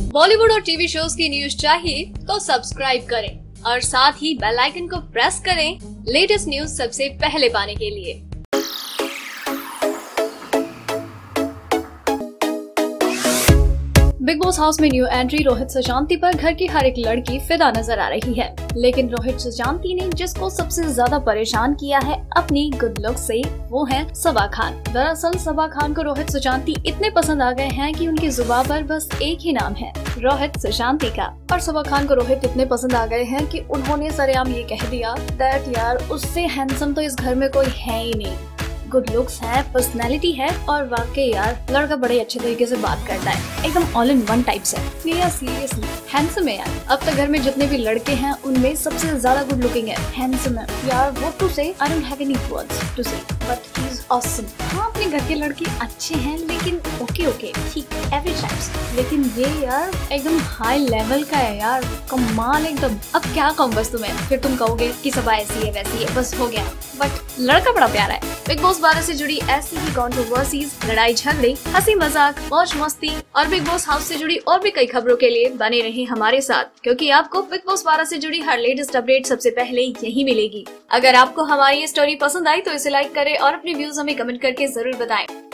बॉलीवुड और TV shows की news चाहिए तो सब्सक्राइब करें और साथ ही बेल आइकन को प्रेस करें लेटेस्ट न्यूज सबसे पहले पाने के लिए। बिग बॉस हाउस में न्यू एंट्री रोहित सुशांति पर घर की हर एक लड़की फिदा नजर आ रही है, लेकिन रोहित सुचांती ने जिसको सबसे ज्यादा परेशान किया है अपनी गुड लुक से, वो है सबा खान। दरअसल सबा खान को रोहित सुचांती इतने पसंद आ गए हैं कि उनकी जुबान पर बस एक ही नाम है, रोहित सुशांति का। और सबा खान को रोहित इतने पसंद आ गए हैं कि उन्होंने सरेआम ये कह दिया दैट यार उससे हैंडसम तो इस घर में कोई है ही नहीं। गुड लुक्स है, पर्सनैलिटी है और वाकई यार लड़का बड़े अच्छे तरीके से बात करता है, एकदम ऑल इन वन टाइप से। सीरियसली हैंडसम है यार। अब तक घर में जितने भी लड़के हैं उनमें सबसे ज्यादा गुड लुकिंग है, हैंडसम है यार। What to say, I don't have any words to say, but he is awesome. हाँ, अपने घर के लड़के अच्छे हैं लेकिन ओके ठीक एवरेज टाइप्स, लेकिन ये यार एकदम हाई लेवल का है यार, कमाल एकदम। अब क्या कहूँ बस तुम्हें, फिर तुम कहोगे कि सबा ऐसी है वैसी है, बस हो गया। बट लड़का बड़ा प्यारा है। बिग बॉस 12 से जुड़ी ऐसी ही कंट्रोवर्सीज, लड़ाई झगड़े, हंसी मजाक, मौज मस्ती और बिग बॉस हाउस से जुड़ी और भी कई खबरों के लिए बने रहे हमारे साथ, क्योंकि आपको बिग बॉस 12 से जुड़ी हर लेटेस्ट अपडेट सबसे पहले यही मिलेगी। अगर आपको हमारी ये स्टोरी पसंद आई तो इसे लाइक करें और अपने व्यूज हमें कमेंट करके जरूर बताएं।